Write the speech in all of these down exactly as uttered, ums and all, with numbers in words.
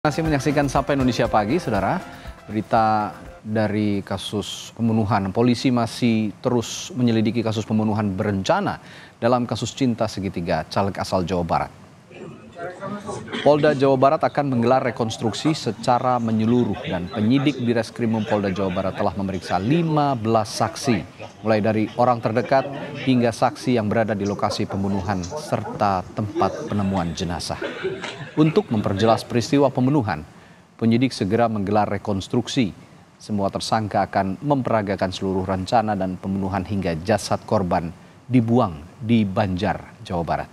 Masih menyaksikan Sapa Indonesia Pagi, Saudara. Berita dari kasus pembunuhan. Polisi masih terus menyelidiki kasus pembunuhan berencana dalam kasus cinta segitiga caleg asal Jawa Barat. Polda Jawa Barat akan menggelar rekonstruksi secara menyeluruh dan penyidik di Reskrimum Polda Jawa Barat telah memeriksa lima belas saksi, mulai dari orang terdekat hingga saksi yang berada di lokasi pembunuhan serta tempat penemuan jenazah. Untuk memperjelas peristiwa pembunuhan, penyidik segera menggelar rekonstruksi. Semua tersangka akan memperagakan seluruh rencana dan pembunuhan hingga jasad korban dibuang di Banjar, Jawa Barat.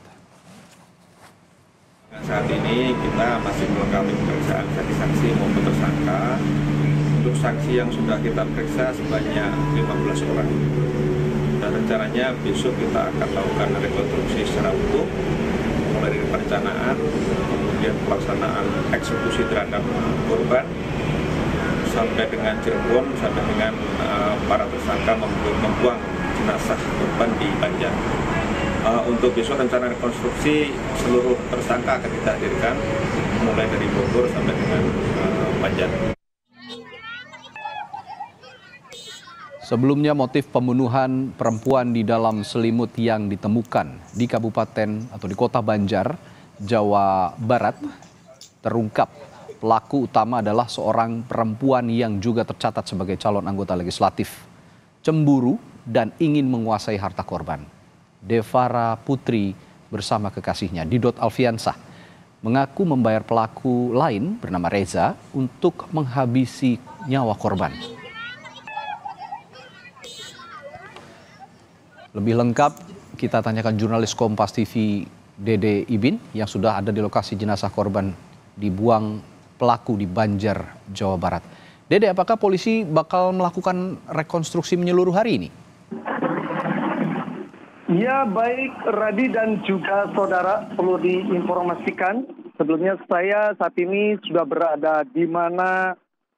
Saat ini kita masih melengkapi pemeriksaan saksi-saksi maupun tersangka. Untuk saksi yang sudah kita periksa sebanyak lima belas orang. Dan rencananya besok kita akan lakukan rekonstruksi secara utuh, mulai dari perencanaan, kemudian pelaksanaan eksekusi terhadap korban, sampai dengan Cirebon, sampai dengan uh, para tersangka membuang jenazah korban di Banjar. Uh, untuk besok rencana rekonstruksi seluruh tersangka akan kita hadirkan, mulai dari Bogor sampai dengan uh, Banjar. Sebelumnya motif pembunuhan perempuan di dalam selimut yang ditemukan di Kabupaten atau di Kota Banjar, Jawa Barat terungkap. Pelaku utama adalah seorang perempuan yang juga tercatat sebagai calon anggota legislatif. Cemburu dan ingin menguasai harta korban. Devara Putri bersama kekasihnya Didot Alfiansah mengaku membayar pelaku lain bernama Reza untuk menghabisi nyawa korban. Lebih lengkap kita tanyakan jurnalis Kompas T V Dede Ibin yang sudah ada di lokasi jenazah korban dibuang pelaku di Banjar, Jawa Barat. Dede, apakah polisi bakal melakukan rekonstruksi menyeluruh hari ini? Ya, baik Radi dan juga saudara, perlu diinformasikan. Sebelumnya saya saat ini sudah berada di mana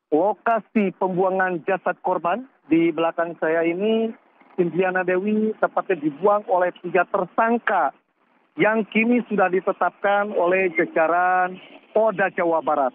lokasi pembuangan jasad korban. Di belakang saya ini Indriana Dewi tepatnya dibuang oleh tiga tersangka yang kini sudah ditetapkan oleh jajaran Polda Jawa Barat.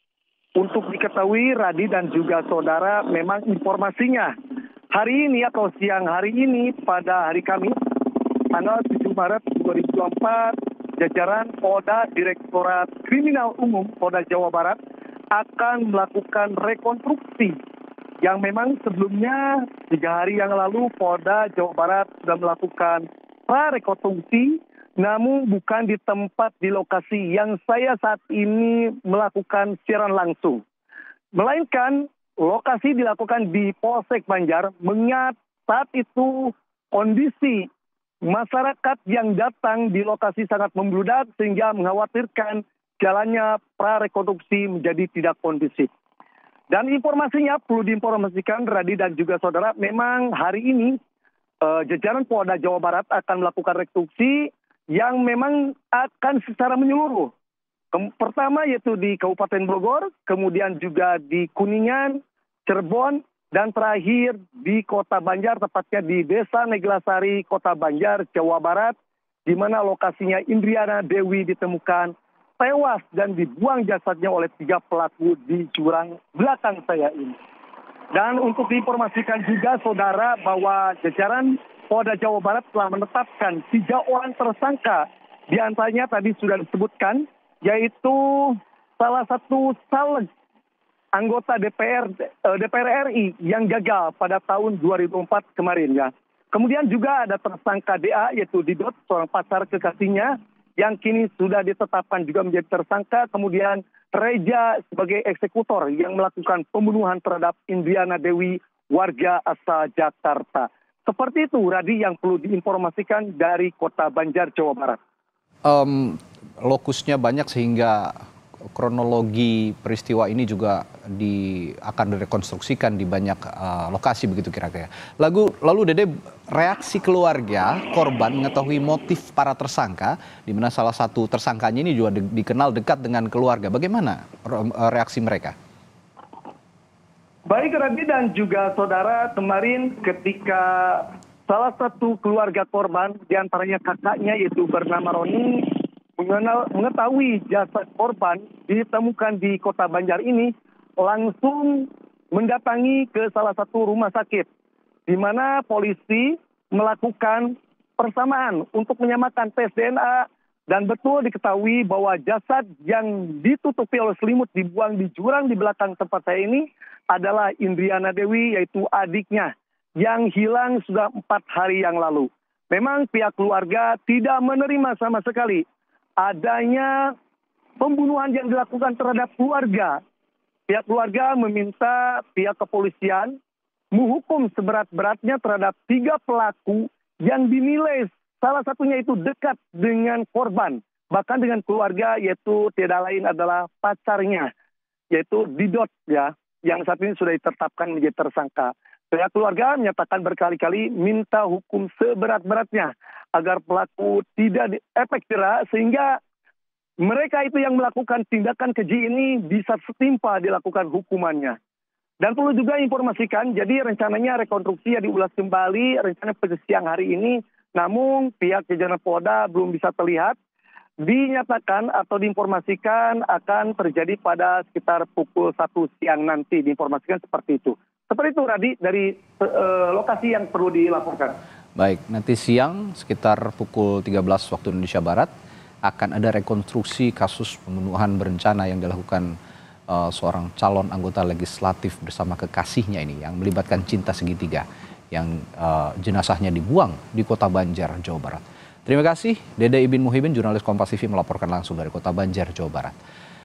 Untuk diketahui Radi dan juga saudara, memang informasinya hari ini atau siang hari ini pada hari Kamis tanggal tujuh Maret dua ribu dua puluh empat, jajaran Polda Direktorat Kriminal Umum Polda Jawa Barat akan melakukan rekonstruksi yang memang sebelumnya tiga hari yang lalu Polda Jawa Barat sudah melakukan prarekonstruksi, namun bukan di tempat di lokasi yang saya saat ini melakukan siaran langsung. Melainkan lokasi dilakukan di Polsek Banjar, mengingat saat itu kondisi masyarakat yang datang di lokasi sangat membludak sehingga mengkhawatirkan jalannya prarekonstruksi menjadi tidak kondusif. Dan informasinya perlu diinformasikan Radi dan juga saudara, memang hari ini eh, jajaran Polda Jawa Barat akan melakukan rekonstruksi yang memang akan secara menyeluruh. Kem- pertama yaitu di Kabupaten Bogor, kemudian juga di Kuningan, Cirebon, dan terakhir di Kota Banjar, tepatnya di Desa Neglasari, Kota Banjar, Jawa Barat, di mana lokasinya Indriana Dewi ditemukan tewas dan dibuang jasadnya oleh tiga pelaku di jurang belakang saya ini. Dan untuk diinformasikan juga saudara bahwa jajaran Polda Jawa Barat telah menetapkan tiga orang tersangka. Di antaranya tadi sudah disebutkan, yaitu salah satu caleg anggota D P R D P R R I yang gagal pada tahun dua ribu empat kemarin ya. Kemudian juga ada tersangka D A yaitu Didot, seorang pacar kekasihnya yang kini sudah ditetapkan juga menjadi tersangka. Kemudian Reza sebagai eksekutor yang melakukan pembunuhan terhadap Indriana Dewi, warga asal Jakarta. Seperti itu Radi yang perlu diinformasikan dari Kota Banjar, Jawa Barat. Um, lokusnya banyak sehingga kronologi peristiwa ini juga di, akan direkonstruksikan di banyak uh, lokasi begitu kira-kira. Lalu, lalu Dede, reaksi keluarga korban mengetahui motif para tersangka, di mana salah satu tersangkanya ini juga di, dikenal dekat dengan keluarga. Bagaimana reaksi mereka? Baik Radi dan juga saudara, kemarin ketika salah satu keluarga korban, diantaranya kakaknya yaitu bernama Roni, mengenal, mengetahui jasad korban ditemukan di Kota Banjar ini langsung mendatangi ke salah satu rumah sakit, di mana polisi melakukan persamaan untuk menyamakan tes D N A, dan betul diketahui bahwa jasad yang ditutupi oleh selimut dibuang di jurang di belakang tempat saya ini adalah Indriana Dewi, yaitu adiknya yang hilang sudah empat hari yang lalu. Memang pihak keluarga tidak menerima sama sekali adanya pembunuhan yang dilakukan terhadap keluarga. Pihak keluarga meminta pihak kepolisian menghukum seberat-beratnya terhadap tiga pelaku yang dinilai salah satunya itu dekat dengan korban, bahkan dengan keluarga, yaitu tidak lain adalah pacarnya, yaitu Didot ya, yang saat ini sudah ditetapkan menjadi tersangka. Pihak keluarga menyatakan berkali-kali minta hukum seberat-beratnya agar pelaku tidak efek jerah, sehingga mereka itu yang melakukan tindakan keji ini bisa setimpa dilakukan hukumannya. Dan perlu juga informasikan, jadi rencananya rekonstruksi yang diulas kembali, rencana pada siang hari ini, namun pihak jajaran Polda belum bisa terlihat. Dinyatakan atau diinformasikan akan terjadi pada sekitar pukul satu siang nanti, diinformasikan seperti itu. Seperti itu, Radi, dari uh, lokasi yang perlu dilaporkan. Baik, nanti siang sekitar pukul tiga belas waktu Indonesia Barat akan ada rekonstruksi kasus pembunuhan berencana yang dilakukan uh, seorang calon anggota legislatif bersama kekasihnya ini yang melibatkan cinta segitiga yang uh, jenazahnya dibuang di Kota Banjar, Jawa Barat. Terima kasih Dede Ibin Muhibin, jurnalis Kompas T V melaporkan langsung dari Kota Banjar, Jawa Barat.